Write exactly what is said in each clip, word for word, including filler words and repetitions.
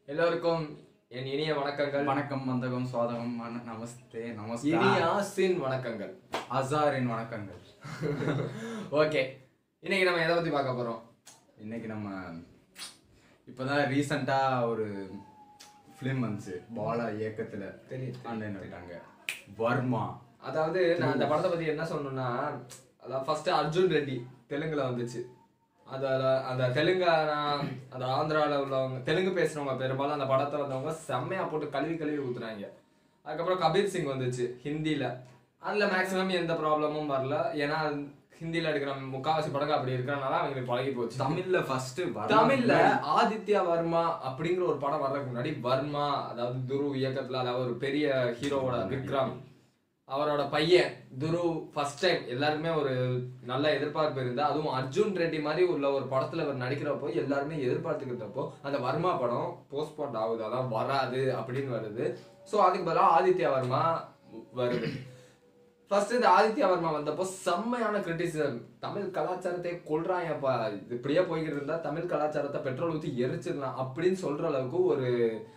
எல்லோருக்கும் என் இனிய வணக்கங்கள். வணக்கம், வந்தகம், சுவாதகம், நமஸ்தே, நமஸ்தே, இனியாசின் வணக்கங்கள், அசாரின் வணக்கங்கள். ஓகே, இன்னைக்கு நம்ம எதை பத்தி பார்க்க போறோம்? இன்னைக்கு நம்ம இப்போதான் ரீசெண்டா ஒரு ஃபிலிம் வந்துச்சு, பாலா இயக்கத்துல ஆன்லைன் விட்டாங்க, வர்மா. அதாவது நான் அந்த படத்தை பத்தி என்ன சொல்லணும்னா, அதாவது ஃபர்ஸ்ட் அர்ஜுன் ரெட்டி தெலுங்குல வந்துச்சு. அதில் அந்த தெலுங்கானா அந்த ஆந்திராவில் உள்ளவங்க தெலுங்கு பேசுகிறவங்க பெரும்பாலும் அந்த படத்தை வந்தவங்க செம்மையாக போட்டு கழுவி கழுவி ஊற்றுனாங்க. அதுக்கப்புறம் கபீர் சிங் வந்துச்சு ஹிந்தியில். அதில் மேக்ஸிமம் எந்த ப்ராப்ளமும் வரல, ஏன்னா ஹிந்தியில் எடுக்கிற முக்காவாசி படங்கள் அப்படி இருக்கிறனால அவங்களுக்கு பழகி போச்சு. தமிழ்ல ஃபர்ஸ்ட் தமிழ்ல ஆதித்யா வர்மா அப்படிங்கிற ஒரு படம் வர்றதுக்கு முன்னாடி வர்மா, அதாவது துருவ் இயக்கத்தில், அதாவது ஒரு பெரிய ஹீரோவோட விக்ரம் அவரோட பையன் துரு ஃபர்ஸ்ட் டைம் எல்லாருமே ஒரு நல்ல எதிர்பார்ப்பு இருந்தா, அதுவும் அர்ஜுன் ரெட்டி மாதிரி உள்ள ஒரு படத்துல அவர் நடிக்கிறப்போ எல்லாருமே எதிர்பார்த்துக்கிட்டப்போ அந்த வர்மா படம் போஸ்ட்போன் ஆகுது, அதான் வராது அப்படின்னு வருது. ஸோ அதுக்கு பதிலாக ஆதித்யா வர்மா வருது. ஃபர்ஸ்ட் இந்த ஆதித்யா வர்மா வந்தப்போ செம்மையான கிரிட்டிசிசம், தமிழ் கலாச்சாரத்தை கொள்றாயப்பா, இது இப்படியே போய்கிட்டு இருந்தா தமிழ் கலாச்சாரத்தை பெட்ரோல் ஊற்றி எரிச்சிடலாம் அப்படின்னு சொல்ற அளவுக்கு ஒரு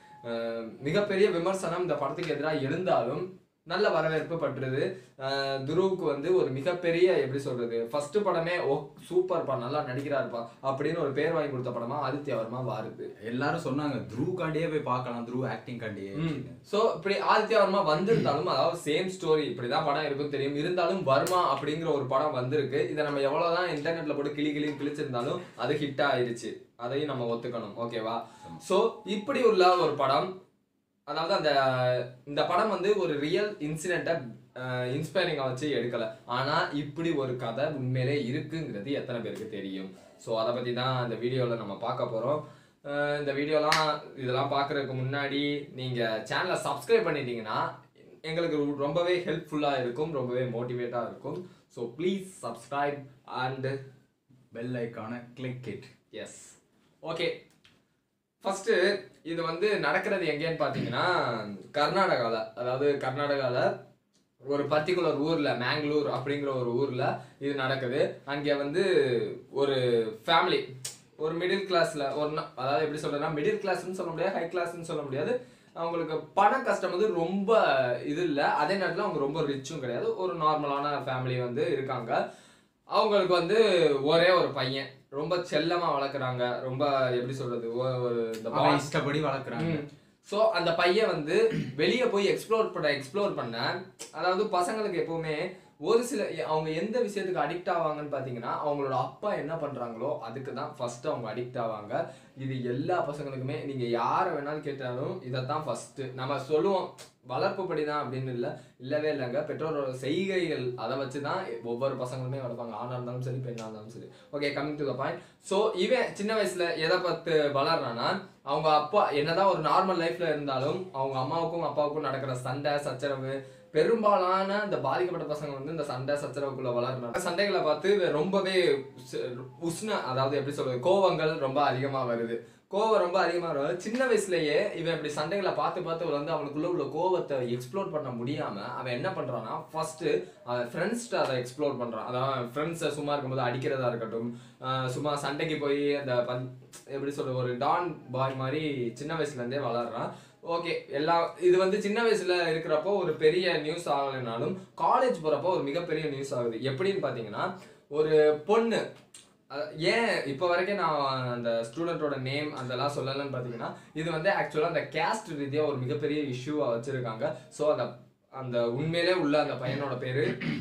மிகப்பெரிய விமர்சனம் இந்த படத்துக்கு எதிராக எழுந்தாலும் நல்ல வரவேற்பு பட்டுருது. துருவுக்கு வந்து ஒரு மிகப்பெரிய எப்படி சொல்றது, ஃபர்ஸ்ட் படமே ஓ சூப்பர்ப்பா, நல்லா நடிக்கிறாருப்பா அப்படின்னு ஒரு பேர் வாங்கி கொடுத்த படமா ஆதித்யா வர்மா வருது. எல்லாரும் சொன்னாங்க துருவ் காண்டியே போய் பார்க்கலாம், துருவ் ஆக்டிங் காண்டியே. ஸோ இப்படி ஆதித்யா வர்மா வந்திருந்தாலும், அதாவது சேம் ஸ்டோரி, இப்படிதான் படம் இருக்கும் தெரியும், இருந்தாலும் வர்மா அப்படிங்கிற ஒரு படம் வந்திருக்கு. இதை நம்ம எவ்வளவுதான் இன்டர்நெட்ல போட்டு கிளி கிளி கிழிச்சிருந்தாலும் அது ஹிட் ஆயிருச்சு, அதையும் நம்ம ஒத்துக்கணும். ஓகேவா? ஸோ இப்படி உள்ள ஒரு படம், அதாவது அந்த இந்த படம் வந்து ஒரு ரியல் இன்சிடென்ட்டை இன்ஸ்பைரிங்கா வச்சு எடுக்கல, ஆனா இப்படி ஒரு கதை உண்மையிலே இருக்குங்கிறது எத்தனை பேருக்கு தெரியும்? ஸோ அதை பத்தி தான் இந்த வீடியோவில் நம்ம பார்க்க போறோம். இந்த வீடியோலாம் இதெல்லாம் பார்க்கறதுக்கு முன்னாடி நீங்க சேனலை சப்ஸ்கிரைப் பண்ணிட்டீங்கன்னா எங்களுக்கு ரொம்பவே ஹெல்ப்ஃபுல்லா இருக்கும், ரொம்பவே மோட்டிவேட்டா இருக்கும். So please subscribe and bell ஐக்கானை click it. Yes. Okay, first இது வந்து நடக்கிறது எங்கேன்னு பார்த்தீங்கன்னா கர்நாடகாவில், அதாவது கர்நாடகாவில் ஒரு பர்டிகுலர் ஊரில், மேங்களூர் அப்படிங்கிற ஒரு ஊரில் இது நடக்குது. அங்கே வந்து ஒரு ஃபேமிலி, ஒரு மிடில் கிளாஸில் ஒரு, அதாவது எப்படி சொல்கிறேன்னா மிடில் கிளாஸ்ன்னு சொல்ல முடியாது, ஹை கிளாஸ்ன்னு சொல்ல முடியாது, அவங்களுக்கு பண கஷ்டம் வந்து ரொம்ப இது இல்லை, அதே நேரத்தில் அவங்க ரொம்ப ரிச்சும் கிடையாது, ஒரு நார்மலான ஃபேமிலி வந்து இருக்காங்க. அவங்களுக்கு வந்து ஒரே ஒரு பையன், ரொம்ப செல்லமா வளர்க்குறாங்க, ரொம்ப எப்படி சொல்றது, ஒரு இஷ்டப்படி வளர்க்குறாங்க. ஸோ அந்த பையன் வந்து வெளியே போய் எக்ஸ்ப்ளோர் பண்ண எக்ஸ்ப்ளோர் பண்ண அதாவது பசங்களுக்கு எப்பவுமே ஒரு சில, அவங்க எந்த விஷயத்துக்கு அடிக்ட் ஆவாங்கன்னு பார்த்தீங்கன்னா அவங்களோட அப்பா என்ன பண்ணுறாங்களோ அதுக்கு தான் ஃபர்ஸ்ட் அவங்க அடிக்ட் ஆவாங்க. இது எல்லா பசங்களுக்குமே, நீங்கள் யாரை வேணாலும் கேட்டாலும் இதைத்தான் ஃபர்ஸ்ட் நம்ம சொல்லுவோம். வளர்ப்பு படி தான் அப்படின்னு இல்லை, இல்லவே இல்லைங்க, பெற்றோரோட செய்கைகள் அதை வச்சு தான் ஒவ்வொரு பசங்களுமே வளர்ப்பாங்க, ஆணாக இருந்தாலும் சரி பெண்ணாக இருந்தாலும் சரி. Okay, coming to the point. So இவன் சின்ன வயசுல எதை பார்த்து வளர்றான்னா, அவங்க அப்பா என்னதான் ஒரு நார்மல் லைஃப்ல இருந்தாலும் அவங்க அம்மாவுக்கும் அப்பாவுக்கும் நடக்கிற சண்டை சச்சரவு, பெரும்பாலான இந்த பாதிக்கப்பட்ட பசங்க வந்து இந்த சண்டை சச்சரவுக்குள்ள வளர்றாங்க. சண்டைகளை பார்த்து ரொம்பவே உஷ்ண, அதாவது எப்படி சொல்றது, கோவங்கள் ரொம்ப அதிகமா வருது. கோவம் ரொம்ப அதிகமாக வரும். சின்ன வயசுலயே இவன் இப்படி சண்டைகளை பார்த்து பார்த்து வந்து அவனுக்குள்ள உள்ள கோவத்தை எக்ஸ்ப்ளோர் பண்ண முடியாம அவன் என்ன பண்றான்னா, ஃபர்ஸ்ட் அவன் ஃப்ரெண்ட்ஸ்ட்டு அதை எக்ஸ்ப்ளோர் பண்றான். அதாவது ஃப்ரெண்ட்ஸை சும்மா இருக்கும்போது அடிக்கிறதா இருக்கட்டும், சும்மா சண்டைக்கு போய் அந்த பந் எப்படி சொல்ற ஒரு டான் பாய் மாதிரி சின்ன வயசுல இருந்தே வளர்றான். ஓகே, எல்லா இது வந்து சின்ன வயசுல இருக்கிறப்போ ஒரு பெரிய நியூஸ் ஆகலைனாலும் காலேஜ் போறப்போ ஒரு மிகப்பெரிய நியூஸ் ஆகுது. எப்படின்னு பாத்தீங்கன்னா, ஒரு பொண்ணு, ஏன் இப்போ வரைக்கும் நான் அந்த ஸ்டூடெண்டோட நேம் அதெல்லாம் சொல்லலன்னு பார்த்தீங்கன்னா, இது வந்து ஆக்சுவலாக அந்த கேஸ்ட் ரீதியாக ஒரு மிகப்பெரிய இஷ்யூவாக வச்சுருக்காங்க. ஸோ அந்த அந்த உண்மையிலே உள்ள அந்த பையனோட பேர்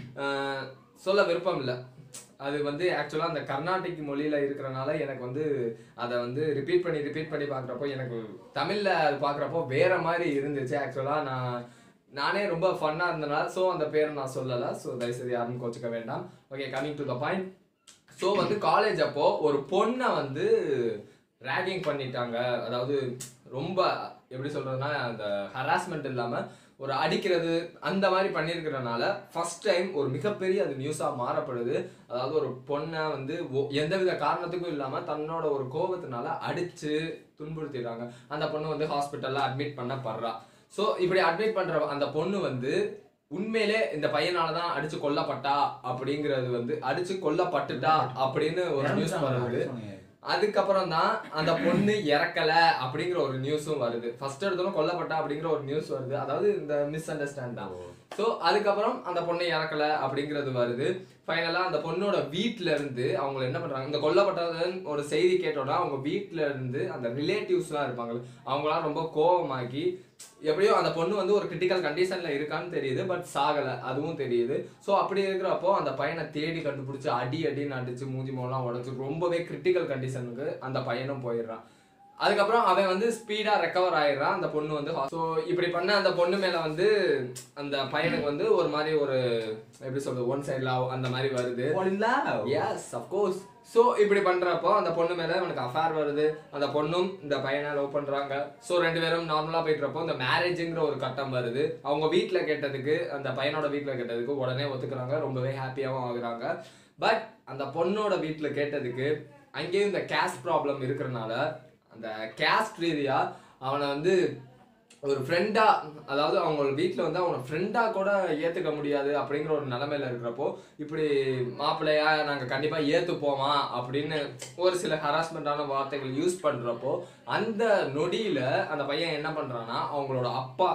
சொல்ல விருப்பம் இல்லை. அது வந்து ஆக்சுவலாக அந்த கர்நாடிக் மொழியில் இருக்கிறனால எனக்கு வந்து அதை வந்து ரிப்பீட் பண்ணி ரிப்பீட் பண்ணி பார்க்குறப்போ எனக்கு தமிழில் அது பார்க்குறப்போ வேறு மாதிரி இருந்துச்சு. ஆக்சுவலாக நான் நானே ரொம்ப ஃபன்னாக இருந்தனால ஸோ அந்த பேரை நான் சொல்லலை. ஸோ தயவுசெய்து யாரும் கோச்சிக்க வேண்டாம். Okay, coming to the point. So வந்து காலேஜ் அப்போ ஒரு பொண்ணை வந்து ரேகிங் பண்ணிட்டாங்க, அதாவது ரொம்ப எப்படி சொல்றதுன்னா அந்த ஹராஸ்மெண்ட் இல்லாம ஒரு அடிக்கிறது அந்த மாதிரி பண்ணியிருக்கிறனால ஃபர்ஸ்ட் டைம் ஒரு மிகப்பெரிய அது நியூஸா மாறப்படுது. அதாவது ஒரு பொண்ணை வந்து எந்தவித காரணத்துக்கும் இல்லாம தன்னோட ஒரு கோபத்தினால அடிச்சு துன்புறுத்திடுறாங்க. அந்த பொண்ணு வந்து ஹாஸ்பிட்டல்ல அட்மிட் பண்ணப்படுறா. ஸோ இப்படி அட்மிட் பண்ற அந்த பொண்ணு வந்து உண்மையிலே இந்த பையனாலதான் அடிச்சு கொல்லப்பட்டா அப்படிங்கிறது வந்து அடிச்சு கொல்லப்பட்டுட்டா அப்படின்னு ஒரு நியூஸ் வருது. அதுக்கப்புறம் தான் அந்த பொண்ணு இறக்கல அப்படிங்கிற ஒரு நியூஸும் வருது. ஃபர்ஸ்ட் எடுத்தோம் கொல்லப்பட்டா அப்படிங்கிற ஒரு நியூஸ் வருது. அதாவது இந்த மிஸ் அண்டர்ஸ்டாண்ட் தான். ஸோ அதுக்கப்புறம் அந்த பொண்ணு இறக்கல அப்படிங்கிறது வருது. ஃபைனலா அந்த பொண்ணோட வீட்டுல இருந்து அவங்க என்ன பண்றாங்க, இந்த கொல்லப்பட்டதுன்னு ஒரு செய்தி கேட்டோம்னா அவங்க வீட்டுல இருந்து அந்த ரிலேட்டிவ்ஸ் எல்லாம் இருப்பாங்க, அவங்களாம் ரொம்ப கோபமாக்கி எப்படியோ அந்த பொண்ணு வந்து ஒரு கிரிட்டிக்கல் கண்டிஷன்ல இருக்கான்னு தெரியுது, பட் சாகல அதுவும் தெரியுது. ஸோ அப்படி இருக்கிறப்போ அந்த பையனை தேடி கண்டுபிடிச்சு அடி அடின்னு அடிச்சு மூஞ்சி மூலம் உடச்சு ரொம்பவே கிரிட்டிக்கல் கண்டிஷனுக்கு அந்த பையனும் போயிடுறான். அதுக்கப்புறம் அவன் வந்து ஸ்பீடா ரெக்கவர் ஆயிடுறான். அந்த பொண்ணு வந்து ஸோ இப்படி பண்ண அந்த பொண்ணு மேல வந்து அந்த பையனுக்கு வந்து ஒரு மாதிரி ஒரு எப்படி சொல்றது ஒன் சைட் லவ் அந்த மாதிரி வருது. Yes of course. ஸோ இப்படி பண்றப்போ அந்த பொண்ணு மேல அவனுக்கு அஃபேர் வருது. அந்த பொண்ணும் இந்த பையனை லவ் பண்றாங்க. ஸோ ரெண்டு பேரும் நார்மலா போயிட்டுறப்போ இந்த மேரேஜுங்கிற ஒரு கட்டம் வருது. அவங்க வீட்டுல கேட்டதுக்கு அந்த பையனோட வீட்டுல கேட்டதுக்கு உடனே ஒத்துக்கிறாங்க, ரொம்பவே ஹாப்பியாகவும் ஆகுறாங்க. பட் அந்த பொண்ணோட வீட்டுல கேட்டதுக்கு அங்கேயும் இந்த கேஸ்ட் ப்ராப்ளம் இருக்கிறனால அந்த கேஸ்ட் ரீதியா அவனை வந்து ஒரு ஃப்ரெண்டா, அதாவது அவங்க வீட்டில் வந்து அவனை ஃப்ரெண்டா கூட ஏத்துக்க முடியாது அப்படிங்கிற ஒரு நிலைமையில இருக்கிறப்போ இப்படி மாப்பிள்ளையா நாங்கள் கண்டிப்பா ஏத்துப்போமா அப்படின்னு ஒரு சில ஹராஸ்மெண்டான வார்த்தைகள் யூஸ் பண்றப்போ அந்த நொடியில அந்த பையன் என்ன பண்றான்னா அவங்களோட அப்பா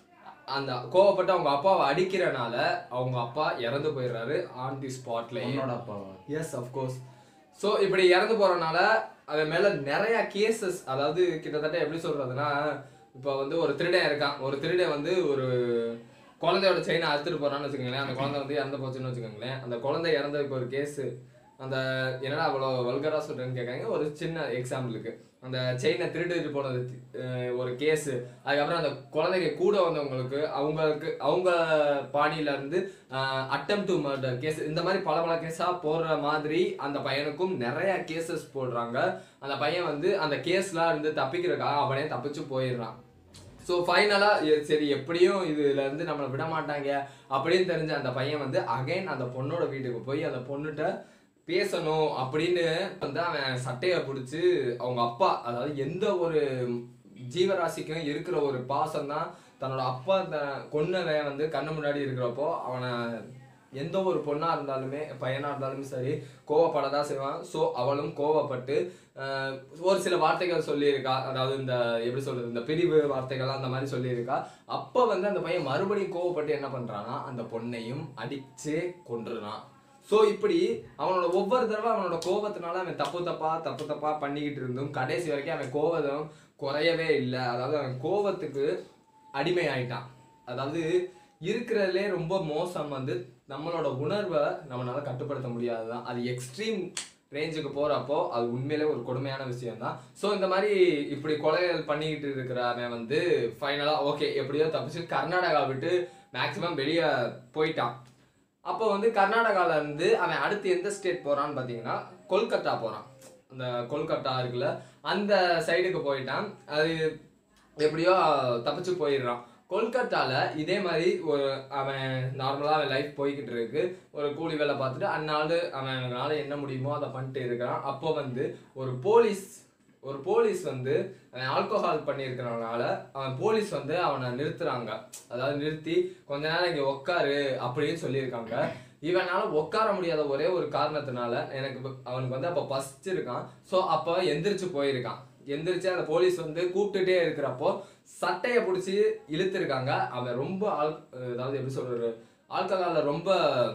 அந்த கோவப்பட்டு அவங்க அப்பாவை அடிக்கிறனால அவங்க அப்பா இறந்து போயிடுறாரு ஆன் தி ஸ்பாட்ல. என்னோட அப்பா? Yes of course. ஸோ இப்படி இறந்து போறனால அவன் மேல நிறைய கேசஸ், அதாவது கிட்டத்தட்ட எப்படி சொல்றதுன்னா இப்போ வந்து ஒரு திருடன் இருக்கான், ஒரு திருடன் வந்து ஒரு குழந்தையோட செயினை அறுத்துட்டு போறான்னு வச்சுக்கோங்களேன், அந்த குழந்தை வந்து இறந்து போச்சுன்னு வச்சுக்கோங்களேன், அந்த குழந்தை இறந்ததுக்கு ஒரு கேஸு, அந்த என்னடா அவ்வளோ வல்கரா சொல்றேன்னு கேட்காங்க, ஒரு சின்ன எக்ஸாம்பிளுக்கு அந்த செயினை திருடிட்டு போனது ஒரு கேஸு, அதுக்கப்புறம் அந்த குழந்தைங்க கூட வந்தவங்களுக்கு அவங்களுக்கு அவங்க பாணியில இருந்து அட்டம் டு மர்டர் கேஸ், இந்த மாதிரி பல பல கேஸா போடுற மாதிரி அந்த பையனுக்கும் நிறைய கேசஸ் போடுறாங்க. அந்த பையன் வந்து அந்த கேஸ்லாம் இருந்து தப்பிக்கிறதுக்காக அவனே தப்பிச்சு போயிடுறான். ஸோ ஃபைனலாக சரி எப்படியும் இதுல இருந்து நம்மளை விட மாட்டாங்க அப்படின்னு தெரிஞ்ச அந்த பையன் வந்து அகைன் அந்த பொண்ணோட வீட்டுக்கு போய் அந்த பொண்ணுகிட்ட பேசணும் அப்படின்னு வந்து அவன் சட்டையை பிடிச்சி அவங்க அப்பா, அதாவது எந்த ஒரு ஜீவராசிக்கும் இருக்கிற ஒரு பாசம் தான் தன்னோட அப்பா த கொன்னவன் வந்து கண்ணு முன்னாடி இருக்கிறப்போ அவனை எந்த ஒரு பொண்ணா இருந்தாலுமே பையனா இருந்தாலும் சரி கோவப்படதான் செய்வான். ஸோ அவளும் கோவப்பட்டு ஒரு சில வார்த்தைகள் சொல்லியிருக்கா, அதாவது இந்த எப்படி சொல்றது இந்த பிரிவு வார்த்தைகள் அந்த மாதிரி சொல்லியிருக்கா. அப்போ வந்து அந்த பையன் மறுபடியும் கோவப்பட்டு என்ன பண்றான்னா அந்த பொண்ணையும் அடிச்சே கொன்றுறான். ஸோ இப்படி அவனோட ஒவ்வொரு தடவை அவனோட கோபத்தினால அவன் தப்பு தப்பா தப்பு தப்பா பண்ணிக்கிட்டு இருந்தும் கடைசி வரைக்கும் அவன் கோபம் குறையவே இல்லை. அதாவது அவன் கோபத்துக்கு அடிமை ஆயிட்டான். அதாவது இருக்கிறதுலே ரொம்ப மோசம் வந்து நம்மளோட உணர்வை நம்மளால கட்டுப்படுத்த முடியாதுதான். அது எக்ஸ்ட்ரீம் ரேஞ்சுக்கு போறப்போ அது உண்மையிலே ஒரு கொடுமையான விஷயம் தான். ஸோ இந்த மாதிரி இப்படி கொலைகள் பண்ணிக்கிட்டு இருக்கிற அவன் வந்து ஃபைனலா ஓகே எப்படியோ தப்பிச்சு கர்நாடகா விட்டு மேக்சிமம் வெளியே போயிட்டான். அப்போ வந்து கர்நாடகால இருந்து அவன் அடுத்து எந்த ஸ்டேட் போறான்னு பாத்தீங்கன்னா கொல்கத்தா போறான். அந்த கொல்கத்தா இருக்குல்ல அந்த சைடுக்கு போயிட்டான். அது எப்படியோ தப்பிச்சு போயிடுறான். கொல்கத்தால இதே மாதிரி ஒரு அவன் நார்மலா அவன் லைஃப் போய்கிட்டு இருக்கு. ஒரு கூலி வேலை பார்த்துட்டு அந்நாள் அவனால என்ன முடியுமோ அதை பண்ணிட்டு இருக்கிறான். அப்போ வந்து ஒரு போலீஸ் ஒரு போலீஸ் வந்து ஆல்கோஹால் பண்ணியிருக்கிறனால அவன் போலீஸ் வந்து அவனை நிறுத்துறாங்க. அதாவது நிறுத்தி கொஞ்ச நேரம் இங்கே உட்காரு அப்படின்னு சொல்லியிருக்காங்க. இவனால உட்கார முடியாத ஒரே ஒரு காரணத்தினால எனக்கு அவனுக்கு வந்து அப்போ பசிச்சிருக்கான். ஸோ அப்போ எந்திரிச்சு போயிருக்கான். எந்திரிச்சு அந்த போலீஸ் வந்து கூப்பிட்டுட்டே இருக்கிறப்போ சட்டையை பிடிச்சி இழுத்துருக்காங்க. அவன் ரொம்ப ஆல் அதாவது எப்படி சொல்றது ஆல்கஹாலில் ரொம்ப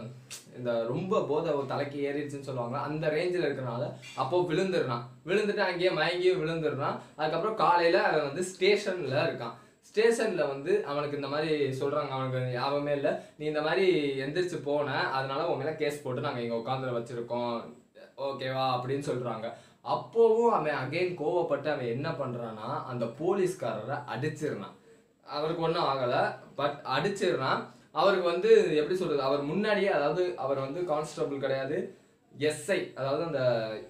இந்த ரொம்ப போதை தலைக்கு ஏறிடுச்சுன்னு சொல்லுவாங்க, அந்த ரேஞ்சில் இருக்கிறனால அப்போ விழுந்துடுறான். விழுந்துட்டு அங்கேயே மயங்கியும் விழுந்துடுறான். அதுக்கப்புறம் காலையில் அவன் வந்து ஸ்டேஷனில் இருக்கான். ஸ்டேஷனில் வந்து அவனுக்கு இந்த மாதிரி சொல்கிறாங்க, அவனுக்கு ஞாபகமே இல்லை, நீ இந்த மாதிரி எந்திரிச்சு போன அதனால உன் மேலே கேஸ் போட்டு நாங்கள் இங்கே உட்காந்து வச்சுருக்கோம் ஓகேவா அப்படின்னு சொல்கிறாங்க. அப்போவும் அவன் அகைன் கோவப்பட்டு அவன் என்ன பண்ணுறான்னா அந்த போலீஸ்காரரை அடிச்சிடுறான். அவருக்கு ஒன்றும் ஆகலை, பட் அடிச்சிடுறான். அவருக்கு வந்து எப்படி சொல்றது அவர் முன்னாடியே, அதாவது அவர் வந்து கான்ஸ்டபிள் கிடையாது, எஸ்ஐ, அதாவது அந்த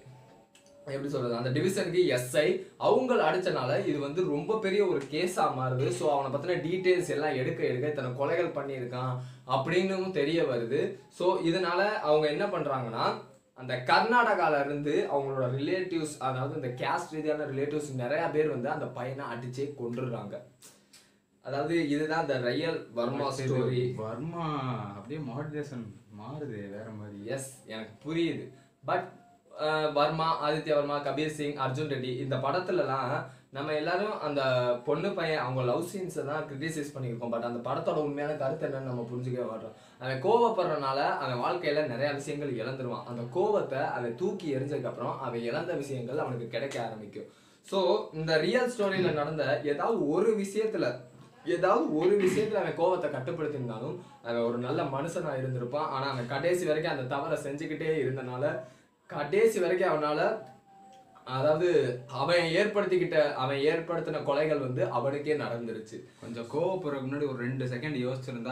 எப்படி சொல்றது அந்த டிவிஷனுக்கு எஸ்ஐ, அவங்க அடிச்சனால இது வந்து ரொம்ப பெரிய ஒரு கேஸா மாறுது. ஸோ அவனை பத்தின டீட்டெயில்ஸ் எல்லாம் எடுக்க எடுக்க இத்தனை கொலைகள் பண்ணியிருக்கான் அப்படின்னு தெரிய வருது. ஸோ இதனால அவங்க என்ன பண்றாங்கன்னா அந்த கர்நாடகால இருந்து அவங்களோட ரிலேட்டிவ்ஸ், அதாவது இந்த கேஸ்ட் ரீதியான ரிலேட்டிவ்ஸ் நிறைய பேர் வந்து அந்த பையனை அடிச்சே கொண்டுடுறாங்க. அதாவது இதுதான் இந்த ரியல் வர்மா ஸ்டோரி. வர்மா அப்படியே மாடுலேஷன் மாறுது வேற மாதிரி. எஸ் எனக்கு புரியுது, பட் வர்மா, ஆதித்யா வர்மா, கபீர் சிங், அர்ஜுன் ரெட்டி இந்த படத்துலலாம் நம்ம எல்லாரும் அந்த பொண்ணு பையன் அவங்க லவ் சீன்ஸை தான் கிரிட்டிசைஸ் பண்ணியிருக்கோம். பட் அந்த படத்தோட உண்மையான கருத்து என்னன்னு நம்ம புரிஞ்சுக்கவே மாட்டோம். அவன் கோவப்படுறதுனால அவன் வாழ்க்கையில நிறைய விஷயங்கள் இழந்துருவான். அந்த கோவத்தை அவன் தூக்கி எரிஞ்சதுக்கப்புறம் அவன் இழந்த விஷயங்கள் அவனுக்கு கிடைக்க ஆரம்பிக்கும். ஸோ இந்த ரியல் ஸ்டோரியில நடந்த ஏதாவது ஒரு விஷயத்துல ஏதாவது ஒரு விஷயத்துல அவன் கோவத்தை கட்டுப்படுத்தியிருந்தாலும் அவன் ஒரு நல்ல மனுஷனா இருந்திருப்பான். ஆனா அவன் கடைசி வரைக்கும் அந்த தவறை செஞ்சுக்கிட்டே இருந்தனால கடைசி வரைக்கும் அவனால அதாவது அவன் ஏற்படுத்திக்கிட்ட அவன் ஏற்படுத்தின கொலைகள் வந்து அவனுக்கே நடந்துருச்சு. கொஞ்சம் கோவப்படுறதுக்கு முன்னாடி ஒரு ரெண்டு செகண்ட் யோசிச்சிருந்தா.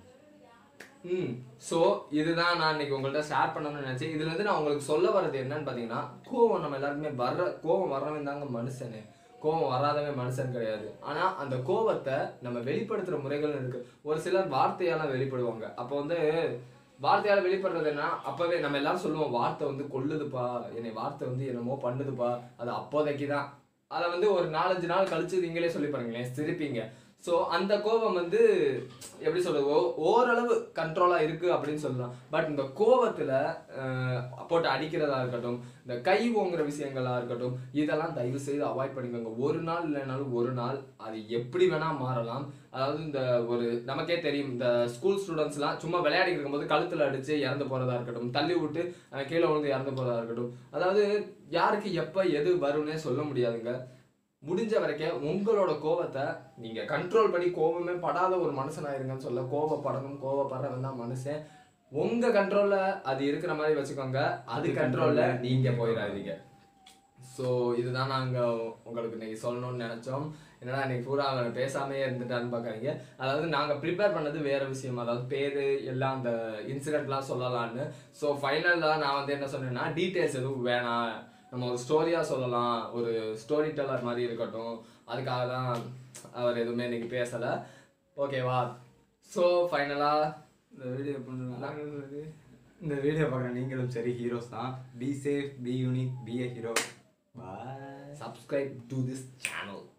ம் ஸோ இதுதான் நான் இன்னைக்கு உங்கள்கிட்ட ஷேர் பண்ணணும்னு நினைச்சேன். இதுல இருந்து நான் உங்களுக்கு சொல்ல வர்றது என்னன்னு பாத்தீங்கன்னா, கோவம் நம்ம எல்லாருமே வர்ற கோவம் வர்றவன் தாங்க மனுஷனு, கோவம் வராதவன் மனுஷன் கிடையாது. ஆனா அந்த கோவத்தை நம்ம வெளிப்படுத்துற முறைகள் இருக்கு. ஒரு சிலர் வார்த்தையால வெளிப்படுவாங்க. அப்போ வந்து வார்த்தையால வெளிப்படுறதுன்னா அப்பவே நம்ம எல்லாரும் சொல்லுவோம், வார்த்தை வந்து கொல்லுதுப்பா, என்னை வார்த்தை வந்து என்னமோ பண்ணுதுப்பா, அது அப்போதைக்கு தான். அதை வந்து ஒரு நாலஞ்சு நாள் கழிச்சு நீங்களே சொல்லி பாருங்களேன், சிரிப்பீங்க. ஸோ அந்த கோபம் வந்து எப்படி சொல்றது, ஓரளவு கண்ட்ரோலா இருக்கு அப்படின்னு சொல்லலாம். பட் இந்த கோபத்துல போட்டு அடிக்கிறதா இருக்கட்டும், இந்த கை ஓங்குற விஷயங்களா இருக்கட்டும், இதெல்லாம் தயவு செய்து அவாய்ட் பண்ணிக்கோங்க. ஒரு நாள் இல்லைனாலும் ஒரு நாள் அது எப்படி வேணா மாறலாம். அதாவது இந்த ஒரு நமக்கே தெரியும், இந்த ஸ்கூல் ஸ்டூடெண்ட்ஸ்லாம் சும்மா விளையாடிட்டு இருக்கும்போது கழுத்துல அடிச்சு இறந்து போறதா இருக்கட்டும், தள்ளி விட்டு கீழே விழுந்து இறந்து போறதா இருக்கட்டும், அதாவது யாருக்கு எப்ப எது வரும்னே சொல்ல முடியாதுங்க. முடிஞ்ச வரைக்கும் உங்களோட கோபத்தை நீங்க கண்ட்ரோல் பண்ணி கோபமே படாத ஒரு மனுஷனாயிருங்கன்னு சொல்ல. கோபப்படணும், கோபப்படுறவன் தான் மனுஷன். உங்க கண்ட்ரோல்ல அது இருக்கிற மாதிரி வச்சுக்கோங்க, அது கண்ட்ரோல்ல நீங்க போயிடாதீங்க. ஸோ இதுதான் நாங்க உங்களுக்கு இன்னைக்கு சொல்லணும்னு நினைச்சோம். என்னன்னா இன்னைக்கு பூரா அவன் பேசாமே இருந்துட்டான்னு பார்க்காதீங்க. அதாவது நாங்க ப்ரிப்பேர் பண்ணது வேற விஷயம், அதாவது பேரு எல்லாம் அந்த இன்சிடென்ட்லாம் சொல்லலான்னு. ஸோ ஃபைனலாக நான் வந்து என்ன சொன்னேன்னா, டீட்டெயில்ஸ் எதுவும் வேணாம், நம்ம ஒரு ஸ்டோரியா சொல்லலாம், ஒரு ஸ்டோரி டெல்லர் மாதிரி இருக்கட்டும், அதுக்காக தான் அவர் எதுவுமே இன்னைக்கு பேசலை. ஓகேவா? ஸோ ஃபைனலாக இந்த வீடியோ பண்ணுறாங்க, இந்த வீடியோ பார்க்குற நீங்களும் சரி ஹீரோஸ் தான். Be safe, be unique, be a hero. Bye. Subscribe to this channel.